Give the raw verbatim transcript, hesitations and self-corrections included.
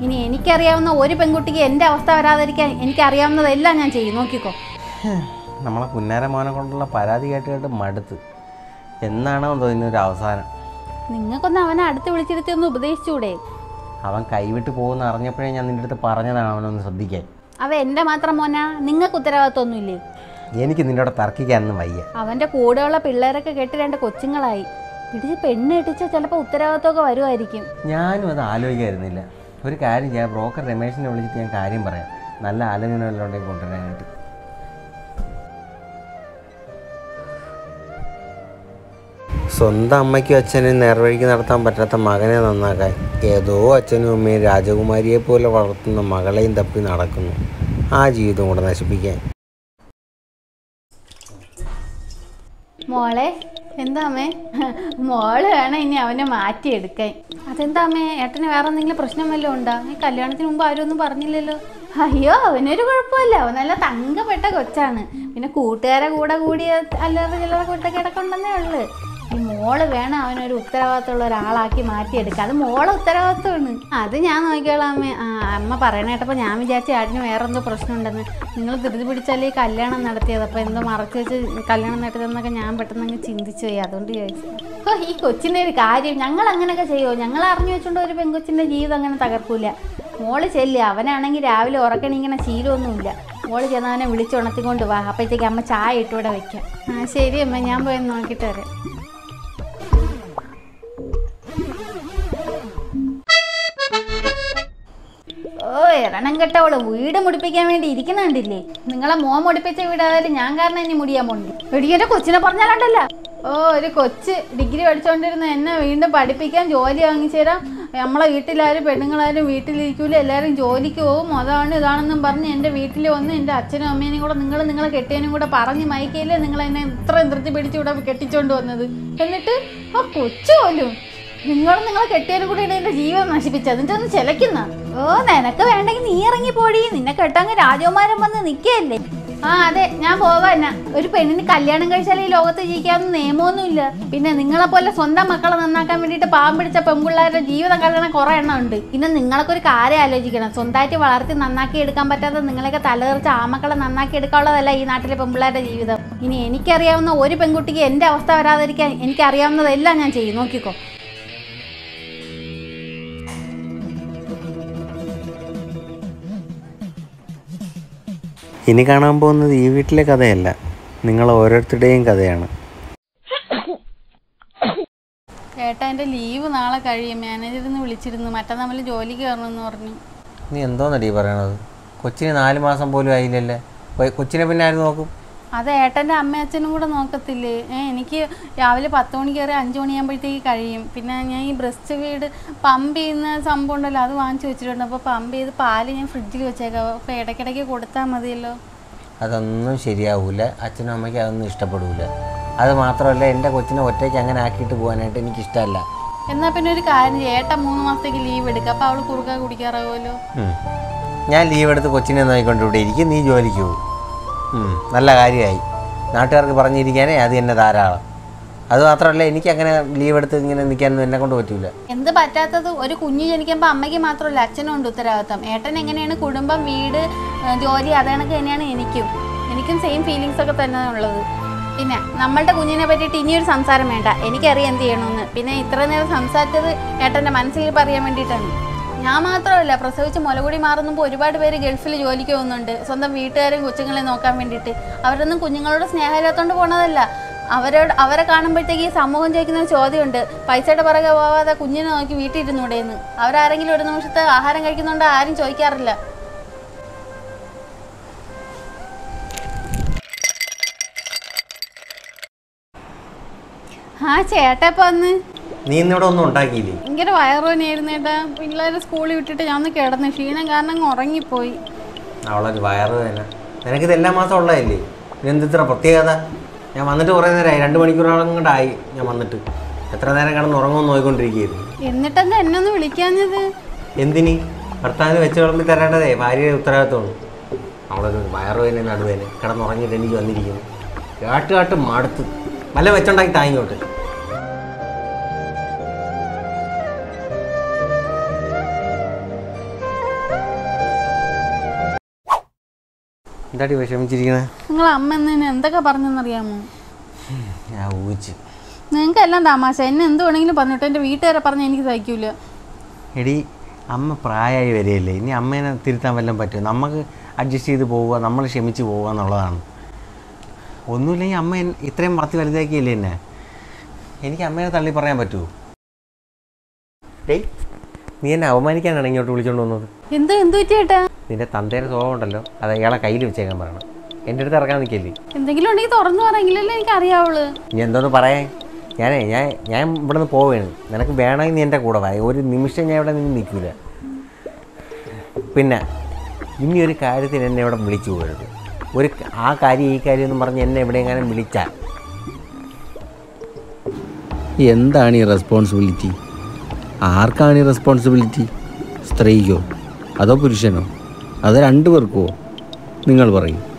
ഇനി എനിക്കറിയാവുന്ന ഒരു പെൺകുട്ടിക്ക് എൻ്റെ അവസ്ഥ വരാതിരിക്കാൻ എനിക്കറിയാവുന്നതെല്ലാം ഞാൻ ചെയ്യും. നോക്കിക്കോ. നമ്മളെ പുന്നാര മോനെ കൊണ്ടുള്ള പരാതി കേട്ട് കേട്ട് മടുത്ത്. എന്നാണോ തോന്നുന്നൊരു അവസാനം. നിങ്ങൾക്കൊന്ന് അവനെ അടുത്ത് വിളിച്ചിരുത്തി ഒന്ന് ഉപദേശിച്ചൂടെ? അവൻ കൈവിട്ട് പോകുന്ന അറിഞ്ഞപ്പോഴേ ഞാൻ നിൻ്റെ അടുത്ത് പറഞ്ഞതാണ് അവനൊന്ന് ശ്രദ്ധിക്കാൻ. അവൻ എൻ്റെ മാത്രം മോനാ? നിങ്ങൾക്ക് ഉത്തരവാദിത്വമൊന്നുമില്ലേ? എനിക്ക് നിന്നോട് തർക്കിക്കാനൊന്നും വയ്യ. അവൻ്റെ കൂടെയുള്ള പിള്ളേരൊക്കെ കെട്ടി രണ്ട് കൊച്ചുങ്ങളായി. പിടിച്ച് പെണ്ണ് ഇട്ടിച്ച് ചിലപ്പോൾ ഉത്തരവാദിത്വമൊക്കെ വരുമായിരിക്കും. ഞാനും അത് ആലോചിക്കായിരുന്നില്ല. ഒരു കാര്യം ചെയ്യാം, ബ്രോക്കർ രമേശിനെ വിളിച്ചിട്ട് ഞാൻ കാര്യം പറയാം. നല്ല ആലോചന എല്ലാം ഉണ്ടെങ്കിൽ കൊണ്ടുവരാനായിട്ട്. സ്വന്തം അമ്മയ്ക്കും അച്ഛനും നേർവഴിക്ക് നടത്താൻ പറ്റാത്ത മകനെ നന്നാക്കാൻ ഏതോ അച്ഛനും അമ്മയും രാജകുമാരിയെ പോലെ വളർത്തുന്ന മകളെയും തപ്പി നടക്കുന്നു. ആ ജീവിതം കൂടെ നശിപ്പിക്കാൻ. മോളെ, എന്താ അമ്മേ? മോള് വേണം ഇനി അവനെ മാറ്റിയെടുക്കാൻ. അതെന്താ അമ്മേ? ഏട്ടന് വേറെ എന്തെങ്കിലും പ്രശ്നം വല്ലതും ഉണ്ടോ? ഈ കല്യാണത്തിന് മുമ്പ് ആരും ഒന്നും പറഞ്ഞില്ലല്ലോ. അയ്യോ, അവനൊരു കുഴപ്പമില്ല. അവൻ നല്ല തങ്കപ്പെട്ട കൊച്ചാണ്. പിന്നെ കൂട്ടുകാരെ കൂടെ കൂടി അല്ലാതെ ചിലരെ കുട്ടക്കേടൊക്കെ ഉണ്ടെന്നേ ഉള്ളു. ഈ മോള് വേണം അവനൊരു ഉത്തരവാദിത്തമുള്ള ഒരാളാക്കി മാറ്റിയെടുക്കുക. അത് മോളെ ഉത്തരവാദിത്തമാണ്. അത് ഞാൻ നോക്കിയോളാം അമ്മ. ആ അമ്മ പറയണ കേട്ടപ്പോൾ ഞാൻ വിചാരിച്ച ആടിന് വേറെ എന്തോ പ്രശ്നമുണ്ടെന്ന്. നിങ്ങൾ ധൃതി പിടിച്ചാലേ ഈ കല്യാണം നടത്തിയത്. അപ്പോൾ എന്തോ മറച്ചു വെച്ച് കല്യാണം നടത്തിയതെന്നൊക്കെ ഞാൻ പെട്ടെന്ന് അങ്ങ് ചിന്തിച്ചു പോയി. അതുകൊണ്ട് ചോദിച്ചു. ഓ, ഈ കൊച്ചിൻ്റെ ഒരു കാര്യം ഞങ്ങൾ അങ്ങനെയൊക്കെ ചെയ്യുമോ? ഞങ്ങൾ അറിഞ്ഞു വെച്ചുകൊണ്ട് ഒരു പെൺകൊച്ചിൻ്റെ ജീവിതം അങ്ങനെ തകർക്കൂല. മോള് ചെല്ല്. അവനാണെങ്കിൽ രാവിലെ ഉറക്കണിങ്ങനെ ശീലമൊന്നുമില്ല. മോള് ചെന്നവനെ വിളിച്ചുണർത്തിക്കൊണ്ട് വാ. അപ്പോഴത്തേക്ക് അമ്മ ചായ ഇട്ടുകൂടെ വയ്ക്കാം. ആ ശരി അമ്മ, ഞാൻ പോയി നോക്കിയിട്ട് വരാം. ഓ, എറണം കെട്ടവള് വീട് മുടിപ്പിക്കാൻ വേണ്ടി ഇരിക്കുന്നുണ്ടില്ലേ? നിങ്ങളെ മോൻ മുടിപ്പിച്ച വീടായാലും ഞാൻ കാരണം ഇനി മുടിയാൻ പോണ്ടി. എടിയുടെ കൊച്ചിനെ പറഞ്ഞാലുണ്ടല്ല. ഓ, ഒരു കൊച്ച് ഡിഗ്രി പഠിച്ചുകൊണ്ടിരുന്ന എന്നെ വീണ്ടും പഠിപ്പിക്കാൻ ജോലി വാങ്ങിച്ചു തരാം. നമ്മളെ വീട്ടിലാരും പെണ്ണുങ്ങളാരും വീട്ടിലിരിക്കൂല, എല്ലാവരും ജോലിക്ക് പോകും, അതാണ് ഇതാണെന്നും പറഞ്ഞ് എൻ്റെ വീട്ടിൽ വന്ന് എൻ്റെ അച്ഛനും അമ്മേനും കൂടെ നിങ്ങൾ നിങ്ങളെ കെട്ടിയനും കൂടെ പറഞ്ഞ് മയക്കയില്ലേ നിങ്ങൾ എന്നെ ഇത്ര ധൃതി പിടിച്ച് ഇവിടെ കെട്ടിച്ചോണ്ട് വന്നത്. എന്നിട്ട് ആ കൊച്ചു പോലും നിങ്ങൾ നിങ്ങളെ കെട്ടിയാലും കൂടി എൻ്റെ ജീവിതം നശിപ്പിച്ചു. അതിൻ്റെ ഒന്ന് ചിലക്കുന്ന. ഓ, നിനക്ക് വേണ്ടെങ്കിൽ നീ ഇറങ്ങി പോടി. നിന്നെ കെട്ടാങ്ങ് രാജകുമാരൻ വന്ന് നിൽക്കുകയല്ലേ. ആ അതെ, ഞാൻ പോവാന്നാ. ഒരു പെണ്ണിന് കല്യാണം കഴിച്ചാൽ ഈ ലോകത്ത് ജീവിക്കാവുന്ന നിയമമൊന്നുമില്ല. പിന്നെ നിങ്ങളെപ്പോലെ സ്വന്തം മക്കളെ നന്നാക്കാൻ വേണ്ടിയിട്ട് പാവം പിടിച്ച പെൺപിള്ളേരുടെ ജീവിതം കളയണ കുറേ എണ്ണം ഉണ്ട്. പിന്നെ നിങ്ങളൊക്കെ ഒരു കാര്യം ആലോചിക്കണം. സ്വന്തമായിട്ട് വളർത്തി നന്നാക്കി എടുക്കാൻ പറ്റാത്ത നിങ്ങളൊക്കെ തലതെറിച്ച് ആ മക്കളെ നന്നാക്കി എടുക്കാനുള്ളതല്ല ഈ നാട്ടിലെ പെൺപിള്ളേരുടെ ജീവിതം. ഇനി എനിക്കറിയാവുന്ന ഒരു പെൺകുട്ടിക്ക് എൻ്റെ അവസ്ഥ വരാതിരിക്കാൻ എനിക്കറിയാവുന്നതെല്ലാം ഞാൻ ചെയ്യും. നോക്കിക്കോ. ഇനി കാണാൻ പോകുന്നത് ഈ വീട്ടിലെ കഥയല്ല, നിങ്ങൾ ഓരോരുത്തരുടെയും കഥയാണ്. ഏട്ടാ, എൻ്റെ ലീവ് നാളെ കഴിയും. മാനേജറിന്ന് വിളിച്ചിരുന്നു. മറ്റന്നാൾ നമ്മൾ ജോലിക്ക് കയറണമെന്ന് പറഞ്ഞു. നീ എന്തോന്നടി പറയണത്? കൊച്ചിന് നാല് മാസം പോലും ആയില്ലല്ലേ. കൊച്ചിനെ പിന്നെ ആര് നോക്കും? അത് ഏട്ടൻ്റെ അമ്മയച്ഛനും കൂടെ നോക്കത്തില്ലേ? ഏഹ് എനിക്ക് രാവിലെ പത്ത് മണിക്ക് കയറി അഞ്ച് മണിയാകുമ്പോഴത്തേക്ക് കഴിയും. പിന്നെ ഞാൻ ഈ ബ്രസ്റ്റ് ഫീഡ് പമ്പ് ചെയ്യുന്ന സംഭവം ഉണ്ടല്ലോ, അത് വാങ്ങിച്ചു വെച്ചിട്ടുണ്ട്. അപ്പോൾ പമ്പ് ചെയ്ത് പാല് ഞാൻ ഫ്രിഡ്ജിൽ വെച്ചേക്കാം. അപ്പോൾ ഇടയ്ക്കിടയ്ക്ക് കൊടുത്താൽ മതിയല്ലോ. അതൊന്നും ശരിയാവൂല. അച്ഛനും അമ്മയ്ക്ക് അതൊന്നും ഇഷ്ടപ്പെടില്ല. അത് മാത്രമല്ല, എൻ്റെ കൊച്ചിനെ ഒറ്റയ്ക്ക് അങ്ങനെ ആക്കിയിട്ട് പോകാനായിട്ട് എനിക്കിഷ്ടമല്ല. എന്നാൽ പിന്നെ ഒരു കാര്യം ചെയ്യും, ഏട്ടൻ മൂന്ന് മാസത്തേക്ക് ലീവ് എടുക്കുക. അപ്പോൾ അവൾ കുറുക്കാൻ കുടിക്കാറാവുമല്ലോ. ഞാൻ ലീവ് എടുത്ത് കൊച്ചിനെ നോക്കിക്കൊണ്ട് ഇവിടെ ഇരിക്കും, നീ ജോലിക്ക് പോകും. നല്ല കാര്യമായി. നാട്ടുകാർക്ക് പറഞ്ഞിരിക്കാനേ അത് തന്നെ ധാരാളം. അത് മാത്രമല്ല, എനിക്ക് അങ്ങനെ ലീവ് എടുത്ത് ഇങ്ങനെ നിൽക്കാനൊന്നും എന്നെ കൊണ്ട് പറ്റില്ല. എന്ത് പറ്റാത്തത്? ഒരു കുഞ്ഞ് ജനിക്കുമ്പോൾ അമ്മയ്ക്ക് മാത്രമല്ല അച്ഛനും ഉണ്ട് ഉത്തരവാദിത്തം. ഏട്ടൻ എങ്ങനെയാണ് കുടുംബം, വീട്, ജോലി, അതേണക്ക് തന്നെയാണ് എനിക്കും. എനിക്കും സെയിം ഫീലിങ്സ് ഒക്കെ തന്നെ ഉള്ളത്. പിന്നെ നമ്മളുടെ കുഞ്ഞിനെ പറ്റിയിട്ട് ഇനിയൊരു സംസാരം വേണ്ട. എനിക്കറിയാം എന്ത് ചെയ്യണമെന്ന്. പിന്നെ ഇത്ര നേരം സംസാരിച്ചത് ഏട്ടൻ്റെ മനസ്സിൽ പറയാൻ വേണ്ടിയിട്ടാണ്. ഞാൻ മാത്രമല്ല, പ്രസവിച്ച് മുലകുടി മാറുമ്പോൾ ഒരുപാട് പേര് ഗൾഫിൽ ജോലിക്ക് പോകുന്നുണ്ട്, സ്വന്തം വീട്ടുകാരും കൊച്ചുങ്ങളെ നോക്കാൻ വേണ്ടിയിട്ട്. അവരൊന്നും കുഞ്ഞുങ്ങളോട് സ്നേഹമില്ലാത്തതുകൊണ്ട് പോണതല്ല. അവരോട് അവരെ കാണുമ്പോഴത്തേക്ക് ഈ സമൂഹം ചോദിക്കുന്ന ചോദ്യമുണ്ട്, പൈസയുടെ പുറകെ പോവാതെ കുഞ്ഞിനെ നോക്കി വീട്ടിൽ ഇരുന്നൂടെയെന്ന്. അവരാരെങ്കിലും ഒരു നിമിഷത്തെ ആഹാരം കഴിക്കുന്നുണ്ടോ ആരും ചോദിക്കാറില്ല. ആ ചേട്ടാ, ഇപ്പൊ വന്ന് നീ ഇന്നിവിടെ ഒന്നും ഉണ്ടാക്കിയില്ലേ? ഭയങ്കര വയറുവേദനയായിരുന്നു ഏട്ടാ. പിള്ളേരെ സ്കൂളിൽ വിട്ടിട്ട് ഞാൻ ഒന്ന് കിടന്ന് ക്ഷീണം കാരണം ഉറങ്ങിപ്പോയി. അവളൊരു വയറുവേദന. നിനക്കിത് എല്ലാ മാസം ഉള്ളതല്ലേ? ഇതെന്ത് ഇത്ര പ്രത്യേകത? ഞാൻ വന്നിട്ട് കുറേ നേരമായി, രണ്ട് മണിക്കൂറോളം കൊണ്ടായി ഞാൻ വന്നിട്ട്. എത്ര നേരം കിടന്ന് ഉറങ്ങുമെന്ന് നോക്കിക്കൊണ്ടിരിക്കുകയായിരുന്നു. എന്നിട്ടെന്താ എന്നെ ഒന്ന് വിളിക്കാഞ്ഞത്? എന്തിനി? ഭർത്താവിന് വെച്ച് വിളമ്പി തരേണ്ടതേ ഭാര്യയുടെ ഉത്തരവാദിത്തമാണ്. അവളൊരു വയറുവേദന നടുവേദന കിടന്നുറങ്ങിയിട്ട് എനിക്ക് വന്നിരിക്കുന്നു. കാട്ട് കാട്ട് മടുത്ത്. വല്ല വെച്ചുണ്ടാക്കി താങ്ങിക്കോട്ടെ. എന്താടി വിഷമിച്ചിരിക്കണേ? നിങ്ങളെ അമ്മ എന്നെ എന്തൊക്കെ പറഞ്ഞെന്നറിയാമോ? ഞാൻ ഊഹിച്ചു. നിങ്ങൾക്ക് എല്ലാം തമാശ. എന്നെ എന്ത് വേണമെങ്കിലും പറഞ്ഞിട്ട് എൻ്റെ വീട്ടുകാരെ പറഞ്ഞാൽ എനിക്ക് സഹിക്കൂല. എടി അമ്മ പ്രായമായി വരികയല്ലേ, ഇനി അമ്മേനെ തിരുത്താൻ വല്ലതും പറ്റുമോ? നമുക്ക് അഡ്ജസ്റ്റ് ചെയ്ത് പോവുക, നമ്മൾ ക്ഷമിച്ച് പോവുക എന്നുള്ളതാണ്. ഒന്നുമില്ലെങ്കിൽ അമ്മ ഇത്രയും വളർത്തി വലുതാക്കിയില്ലേ എന്നെ, എനിക്ക് അമ്മേനെ തള്ളി പറയാൻ പറ്റുമോ? ഡേയ്, നീ എന്നെ അവമാനിക്കാനാണ് ഇങ്ങോട്ട് വിളിച്ചോണ്ട് വന്നത്. എന്ത് എന്ത് പറ്റിയേട്ടാ? നിന്റെ തന്തേരെ സ്വഭാവം ഉണ്ടല്ലോ, അത് അയാളെ കയ്യിൽ വെച്ചേക്കാൻ പറയണം. എൻ്റെ അടുത്ത് ഇറങ്ങാൻ നിൽക്കല്ലേ. എന്തെങ്കിലും ഉണ്ടെങ്കിൽ തുറന്നു പറയെങ്കിലല്ലേ എനിക്ക് അറിയാവുള്ളൂ. ഇനി എന്തോന്ന് പറയാൻ? ഞാനേ ഞാൻ ഞാൻ ഇവിടെ നിന്ന് പോവുകയാണ്. നിനക്ക് വേണമെങ്കിൽ നീ എൻ്റെ കൂടെ വാ. ഒരു നിമിഷം ഞാൻ ഇവിടെ നിന്ന് നിൽക്കില്ല. പിന്നെ ഇനി ഒരു കാര്യത്തിന് എന്നെ ഇവിടെ വിളിച്ചു പോകരുത്. ഒരു ആ കാര്യം ഈ കാര്യം എന്ന് പറഞ്ഞ് എന്നെ എവിടെയെങ്കിലും വിളിച്ചാൽ എന്താണ് ഈ റെസ്പോൺസിബിലിറ്റി? ആർക്കാണ് ഈ റെസ്പോൺസിബിലിറ്റി? സ്ത്രീക്കോ അതോ പുരുഷനോ? അത് രണ്ടു പേർക്കോ? നിങ്ങൾ പറയും.